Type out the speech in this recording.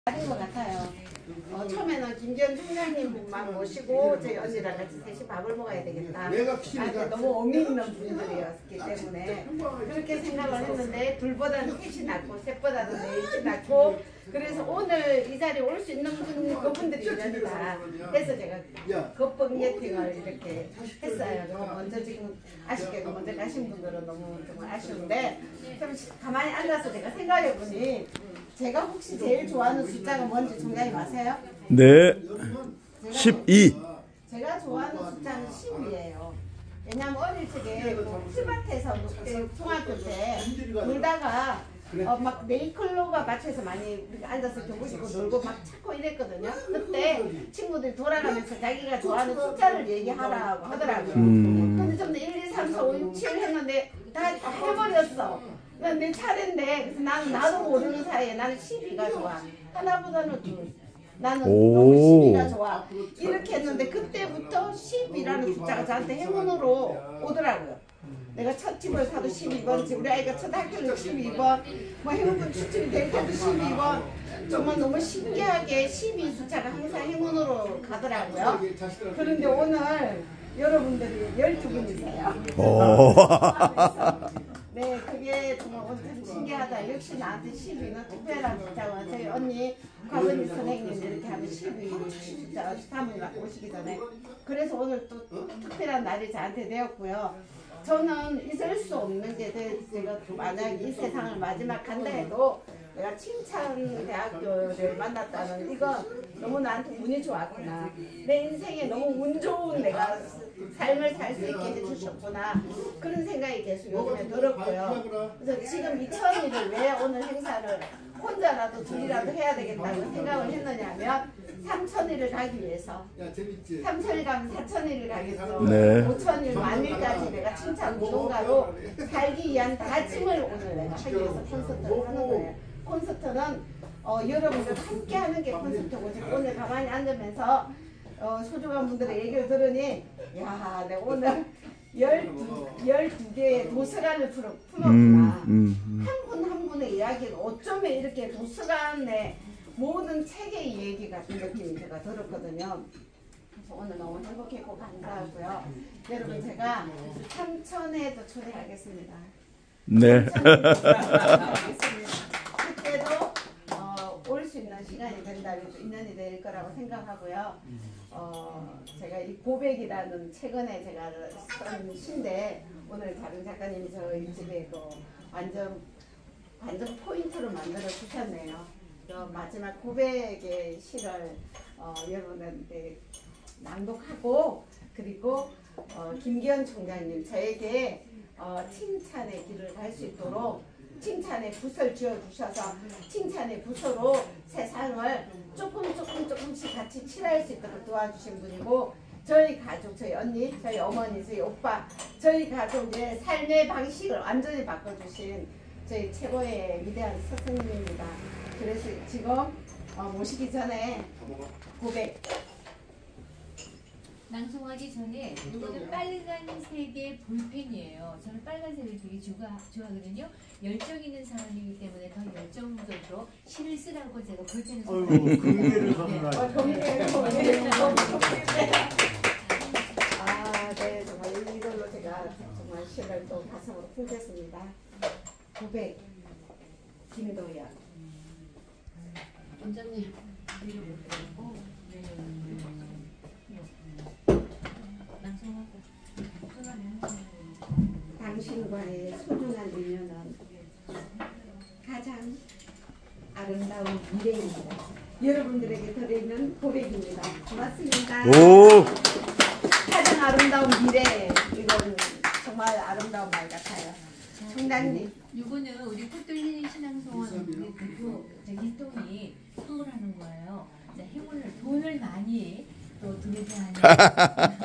아닌 것 같아요. 처음에는 김기현 총장님만 모시고 저희 언니랑 같이 셋이 밥을 먹어야 되겠다. 나한테 너무 의미 있는 분들이었기 때문에 그렇게 생각을 했는데 둘보다는 셋이 낫고 셋보다는 넷이 낫고 그래서 오늘 이 자리에 올 수 있는 그분들이 인연이다. 그래서 제가 급법 예팅을 이렇게 했어요. 먼저 지금 아쉽게도 먼저 가신 분들은 너무 정말 아쉬운데 좀 가만히 앉아서 제가 생각해보니 제가 혹시 제일 좋아하는 숫자가 뭔지 총장님 아세요? 네. 12. 제가 좋아하는 숫자는 10이에요. 왜냐면 어릴 적에 풀밭에서 중학교 때 놀다가 막 네이클로가 밭에서 많이 앉아서 교복 입고 놀고 막 찾고 이랬거든요. 그때 친구들이 돌아가면서 자기가 좋아하는 숫자를 얘기하라고 하더라고요. 근데 좀 1, 2, 3, 4, 5, 6, 7 했는데 다 해버렸어. 내 차례인데 그래서 나도 모르는 사이에 나는 12가 좋아. 하나보다는 둘. 나는 너무 12가 좋아. 이렇게 했는데 그때부터 10이라는 숫자가 저한테 행운으로 오더라고요. 내가 첫 집을 사도 12번, 우리 아이가 첫 학교를 12번, 뭐 행운분 추첨이 될 때도 12번. 정말 너무 신기하게 12 숫자가 항상 행운으로 가더라고요. 그런데 오늘 여러분들이 12분이세요. 네, 그게 정말 참 신기하다. 역시 나한테 12는 특별한 숫자고 저희 언니 곽은희 선생님 이렇게 하면 12 숫자 사모님 오시기 전에 그래서 오늘 또 특별한 날이 저한테 되었고요. 저는 있을 수 없는 게 제가 만약 이 세상을 마지막 간다 해도 내가 칭찬대학교를 만났다는 이거 너무 나한테 운이 좋았구나. 내 인생에 너무 운 좋은 내가 삶을 살 수 있게 해주셨구나. 그런 생각이 계속 요즘에 들었고요. 그래서 지금 이 천일을 왜 오늘 행사를 혼자라도 둘이라도 해야 되겠다고 생각을 했느냐면 3천일을 가기 위해서 3천일 가면 4천일을 가겠죠. 네. 5천일 만일까지 내가 칭찬 운동가로 살기 위한 다짐을 오늘 내가 하기 위해서 콘서트를 하는 거예요. 콘서트는 여러분들 함께 하는 게 콘서트고 지금 오늘 가만히 앉으면서 소중한 분들의 얘기를 들으니 야, 내가 오늘 12개의 도서관을 품었구나. 한 분 한 분의 이야기를 어쩌면 이렇게 도서관의 모든 책의 얘기 같은 느낌이 제가 들었거든요. 그래서 오늘 너무 행복했고 감사하고요. 여러분 제가 삼천에도 초대하겠습니다. 네. 그때도 올 수 있는 시간이 된다면 인연이 될 거라고 생각하고요. 제가 이 고백이라는 최근에 제가 쓴 시인데 오늘 다른 작가님이 저희 집에 완전 포인트로 만들어 주셨네요. 마지막 고백의 시를 여러분한테 낭독하고 그리고 김기현 총장님 저에게 칭찬의 길을 갈 수 있도록 칭찬의 붓을 쥐어주셔서 칭찬의 붓으로 세상을 조금씩 같이 칠할 수 있도록 도와주신 분이고 저희 가족, 저희 언니, 저희 어머니, 저희 오빠 저희 가족의 삶의 방식을 완전히 바꿔주신 저희 최고의 위대한 스승님입니다. 그래서 지금 모시기 전에 고백 낭송하기 전에 이거는 빨간색의 볼펜이에요. 저는 빨간색을 되게 좋아하거든요. 열정 있는 사람이기 때문에 더 열정적으로 시를 쓰라고 제가 볼펜을 선물했습니다. 네, 정말 이걸로 제가 정말 시를 또 가슴으로 품겠습니다. 고백 김도연 원장님 당신과의 소중한 인연은 가장 아름다운 미래입니다. 여러분들에게 드리는 고백입니다. 고맙습니다. 오. 가장 아름다운 미래 이건 정말 아름다운 말 같아요. 총장님 이거는 우리 꽃돌리 신앙송원 우리 대표 일동이 선물하는 거예요. 행운을 돈을 많이 또 드리지 않는